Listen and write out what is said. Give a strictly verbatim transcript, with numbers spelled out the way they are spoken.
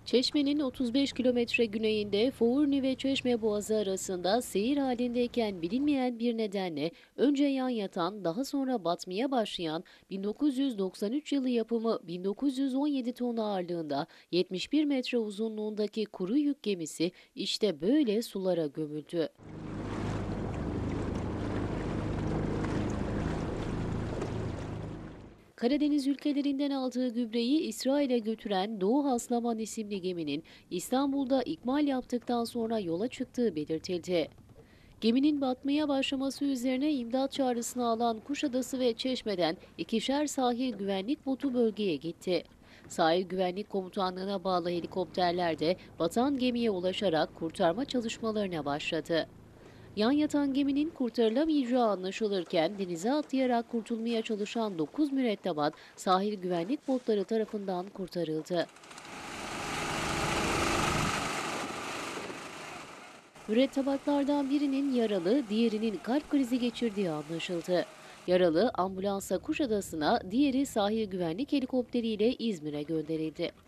Çeşme'nin otuz beş kilometre güneyinde Forni ve Çeşme Boğazı arasında seyir halindeyken bilinmeyen bir nedenle önce yan yatan daha sonra batmaya başlayan bin dokuz yüz doksan üç yılı yapımı bin dokuz yüz on yedi ton ağırlığında yetmiş bir metre uzunluğundaki kuru yük gemisi işte böyle sulara gömüldü. Karadeniz ülkelerinden aldığı gübreyi İsrail'e götüren Doğu Haslaman isimli geminin İstanbul'da ikmal yaptıktan sonra yola çıktığı belirtildi. Geminin batmaya başlaması üzerine imdat çağrısını alan Kuşadası ve Çeşme'den ikişer sahil güvenlik botu bölgeye gitti. Sahil Güvenlik Komutanlığı'na bağlı helikopterler de batan gemiye ulaşarak kurtarma çalışmalarına başladı. Yan yatan geminin kurtarılamayacağı anlaşılırken denize atlayarak kurtulmaya çalışan dokuz mürettebat sahil güvenlik botları tarafından kurtarıldı. Mürettebatlardan birinin yaralı, diğerinin kalp krizi geçirdiği anlaşıldı. Yaralı ambulansa Kuşadası'na, diğeri sahil güvenlik helikopteriyle İzmir'e gönderildi.